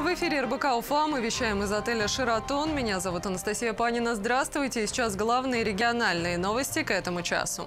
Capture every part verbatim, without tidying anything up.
В эфире эр бэ ка Уфа. Мы вещаем из отеля «Шератон». Меня зовут Анастасия Панина. Здравствуйте. И сейчас главные региональные новости к этому часу.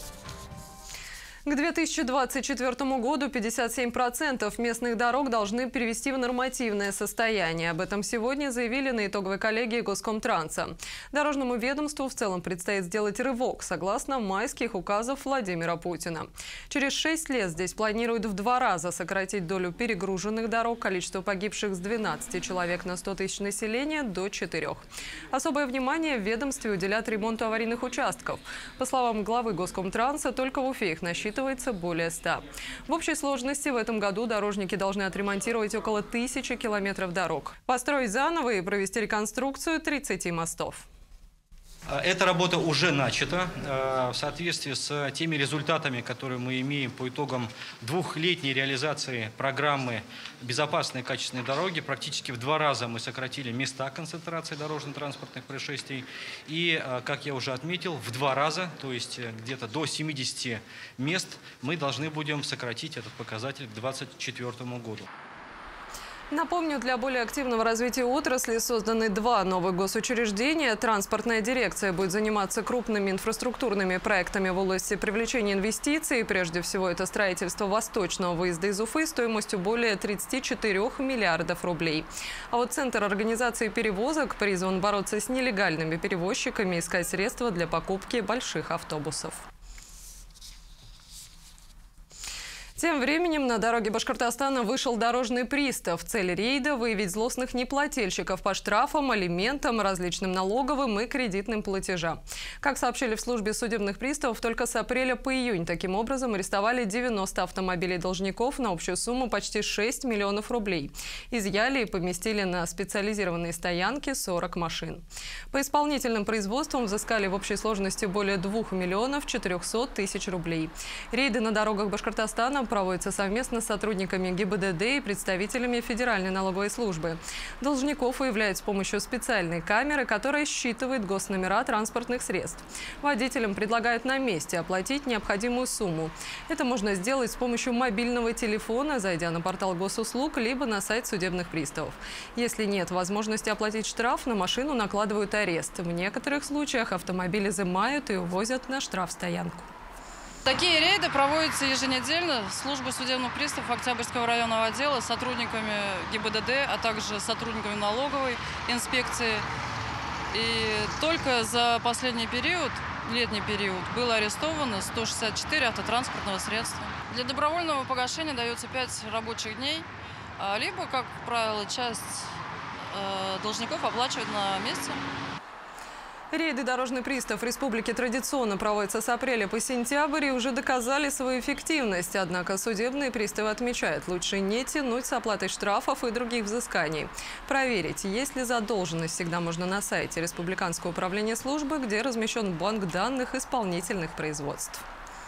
К две тысячи двадцать четвёртому году пятьдесят семь процентов местных дорог должны перевести в нормативное состояние. Об этом сегодня заявили на итоговой коллегии Госкомтранса. Дорожному ведомству в целом предстоит сделать рывок, согласно майских указов Владимира Путина. Через шесть лет здесь планируют в два раза сократить долю перегруженных дорог, количество погибших с двенадцати человек на сто тысяч населения до четырёх. Особое внимание в ведомстве уделят ремонту аварийных участков. По словам главы Госкомтранса, только в Уфе их насчитывается более ста. В общей сложности в этом году дорожники должны отремонтировать около тысячи километров дорог, построить заново и провести реконструкцию тридцати мостов. Эта работа уже начата в соответствии с теми результатами, которые мы имеем по итогам двухлетней реализации программы «Безопасные и качественные дороги». Практически в два раза мы сократили места концентрации дорожно-транспортных происшествий. И, как я уже отметил, в два раза, то есть где-то до семидесяти мест, мы должны будем сократить этот показатель к две тысячи двадцать четвёртому году. Напомню, для более активного развития отрасли созданы два новых госучреждения. Транспортная дирекция будет заниматься крупными инфраструктурными проектами в области привлечения инвестиций. Прежде всего, это строительство восточного выезда из Уфы стоимостью более тридцати четырёх миллиардов рублей. А вот Центр организации перевозок призван бороться с нелегальными перевозчиками и искать средства для покупки больших автобусов. Тем временем на дороге Башкортостана вышел дорожный пристав. Цель рейда – выявить злостных неплательщиков по штрафам, алиментам, различным налоговым и кредитным платежам. Как сообщили в службе судебных приставов, только с апреля по июнь таким образом арестовали девяносто автомобилей должников на общую сумму почти шесть миллионов рублей. Изъяли и поместили на специализированные стоянки сорок машин. По исполнительным производствам взыскали в общей сложности более двух миллионов четырёхсот тысяч рублей. Рейды на дорогах Башкортостана проводится совместно с сотрудниками гэ и бэ дэ дэ и представителями Федеральной налоговой службы. Должников выявляют с помощью специальной камеры, которая считывает госномера транспортных средств. Водителям предлагают на месте оплатить необходимую сумму. Это можно сделать с помощью мобильного телефона, зайдя на портал госуслуг, либо на сайт судебных приставов. Если нет возможности оплатить штраф, на машину накладывают арест. В некоторых случаях автомобиль изымают и увозят на штрафстоянку. Такие рейды проводятся еженедельно службой судебных приставов Октябрьского районного отдела, сотрудниками гэ и бэ дэ дэ, а также сотрудниками налоговой инспекции. И только за последний период, летний период, было арестовано сто шестьдесят четыре автотранспортного средства. Для добровольного погашения дается пять рабочих дней, либо, как правило, часть должников оплачивает на месте. Рейды дорожный пристав республики традиционно проводятся с апреля по сентябрь и уже доказали свою эффективность. Однако судебные приставы отмечают, лучше не тянуть с оплатой штрафов и других взысканий. Проверить, есть ли задолженность, всегда можно на сайте Республиканского управления службы, где размещен банк данных исполнительных производств.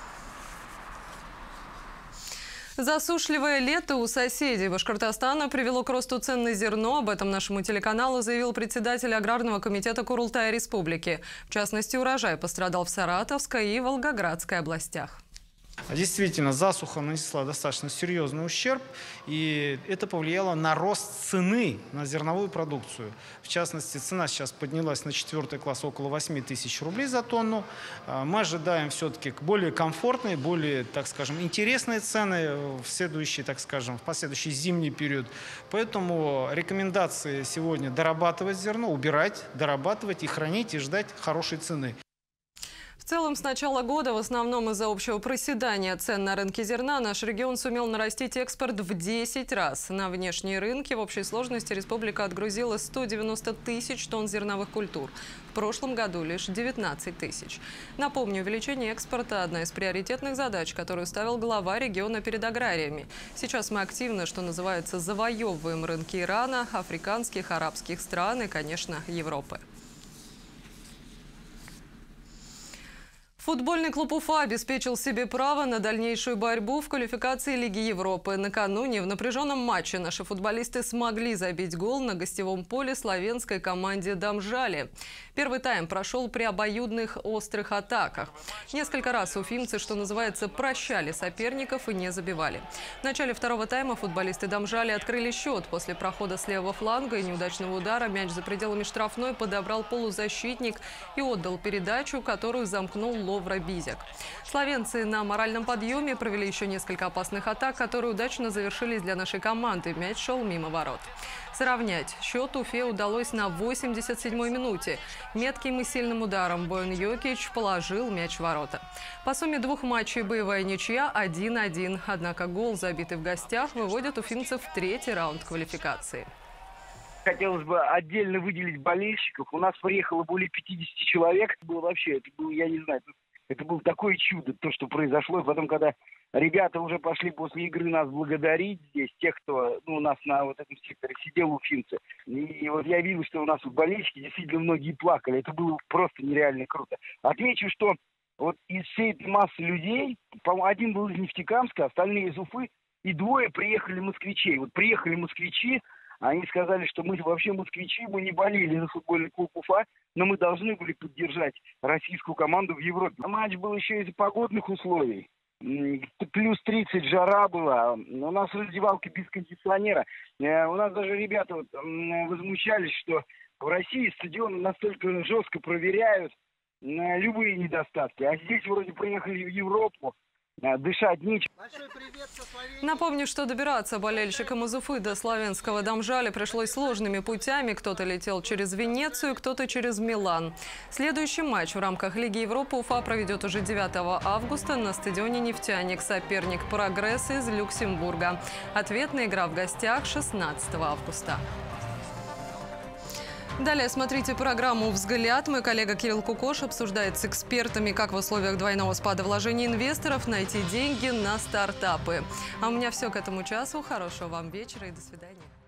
Засушливое лето у соседей Башкортостана привело к росту цен на зерно. Об этом нашему телеканалу заявил председатель Аграрного комитета Курултая Республики. В частности, урожай пострадал в Саратовской и Волгоградской областях. Действительно, засуха нанесла достаточно серьезный ущерб, и это повлияло на рост цены на зерновую продукцию. В частности, цена сейчас поднялась на четвертый класс около восьми тысяч рублей за тонну. Мы ожидаем все-таки более комфортные, более, так скажем, интересные цены в следующий, так скажем, в последующий зимний период. Поэтому рекомендации сегодня дорабатывать зерно, убирать, дорабатывать и хранить, и ждать хорошей цены. В целом, с начала года, в основном из-за общего проседания цен на рынке зерна, наш регион сумел нарастить экспорт в десять раз. На внешние рынки в общей сложности республика отгрузила сто девяносто тысяч тонн зерновых культур. В прошлом году лишь девятнадцать тысяч. Напомню, увеличение экспорта – одна из приоритетных задач, которую ставил глава региона перед аграриями. Сейчас мы активно, что называется, завоевываем рынки Ирана, африканских, арабских стран и, конечно, Европы. Футбольный клуб Уфа обеспечил себе право на дальнейшую борьбу в квалификации Лиги Европы. Накануне в напряженном матче наши футболисты смогли забить гол на гостевом поле славянской команде «Дамжали». Первый тайм прошел при обоюдных острых атаках. Несколько раз уфимцы, что называется, прощали соперников и не забивали. В начале второго тайма футболисты «Дамжали» открыли счет. После прохода с левого фланга и неудачного удара мяч за пределами штрафной подобрал полузащитник и отдал передачу, которую замкнул Ловра Бизяк. Славянцы на моральном подъеме провели еще несколько опасных атак, которые удачно завершились для нашей команды. Мяч шел мимо ворот. Сравнять счет Уфе удалось на восемьдесят седьмой минуте. Метким и сильным ударом Боян Йокич положил мяч в ворота. По сумме двух матчей боевая ничья один один. Однако гол, забитый в гостях, выводит уфимцев в третий раунд квалификации. Хотелось бы отдельно выделить болельщиков. У нас приехало более пятидесяти человек. Было вообще, это был, я не знаю, это было такое чудо, то, что произошло. И потом, когда ребята уже пошли после игры нас благодарить здесь, тех, кто ну, у нас на вот этом секторе сидел, уфимцы. И вот я видел, что у нас вот болельщики действительно многие плакали. Это было просто нереально круто. Отмечу, что вот из всей этой массы людей, один был из Нефтекамска, остальные из Уфы, и двое приехали москвичей. Вот приехали москвичи. Они сказали, что мы вообще москвичи, мы не болели за футбольный клуб Уфа, но мы должны были поддержать российскую команду в Европе. Матч был еще из-за погодных условий. Плюс тридцать жара была. У нас раздевалка без кондиционера. У нас даже ребята вот возмущались, что в России стадионы настолько жестко проверяют любые недостатки. А здесь вроде приехали в Европу. Дышать нечем. Напомню, что добираться болельщикам из Уфы до славянского Дамжали пришлось сложными путями. Кто-то летел через Венецию, кто-то через Милан. Следующий матч в рамках Лиги Европы Уфа проведет уже девятого августа на стадионе «Нефтяник». Соперник «Прогресс» из Люксембурга. Ответная игра в гостях шестнадцатого августа. Далее смотрите программу «Взгляд». Мой коллега Кирилл Кукош обсуждает с экспертами, как в условиях двойного спада вложений инвесторов найти деньги на стартапы. А у меня все к этому часу. Хорошего вам вечера и до свидания.